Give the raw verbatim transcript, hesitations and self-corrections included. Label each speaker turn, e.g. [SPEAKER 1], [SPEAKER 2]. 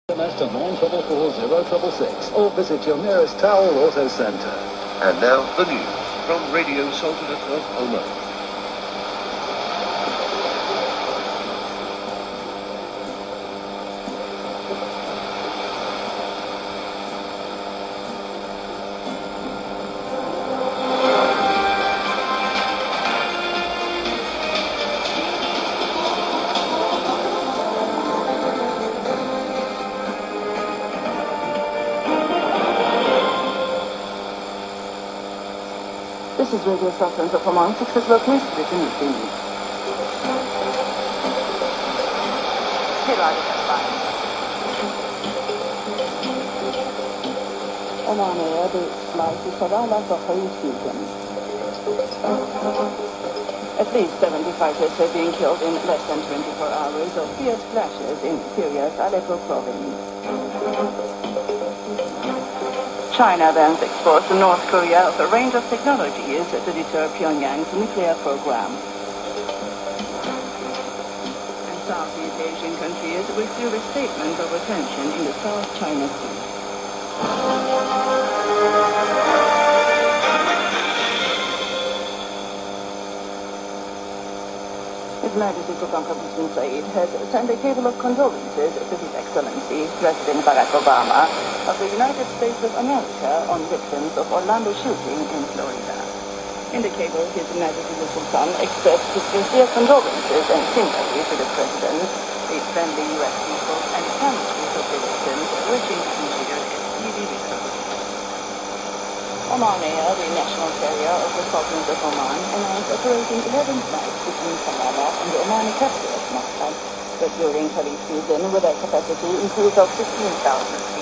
[SPEAKER 1] S M S to nine four four zero six six or visit your nearest Towel Auto Centre.
[SPEAKER 2] And now the news from Radio Sultanate of Oman.
[SPEAKER 3] This is Radio Sultanate of Oman, six o'clock news with the news. Oman Air, the flight to Sabah for Houston. At least seventy fighters have been killed in less than twenty-four hours of fierce clashes in Syria's Aleppo province. China bans exports to North Korea of a range of technologies to deter Pyongyang's nuclear program. And Southeast Asian countries withdrew a statement of attention in the South China Sea. His Majesty Sultan Qaboos bin Said has sent a cable of condolences to His Excellency President Barack Obama of the United States of America on victims of Orlando shooting in Florida. In the cable, His Majesty the Sultan expressed his sincere condolences and sympathy to the President, the friendly U S people, and families of the victims, wishing to consider a speedy recovery. Oman Air, the national carrier of the Sultanate of Oman, announced operating eleven flights between Salalah and the Omani capital of Muscat, but during Khalid season with a capacity increase of fifteen thousand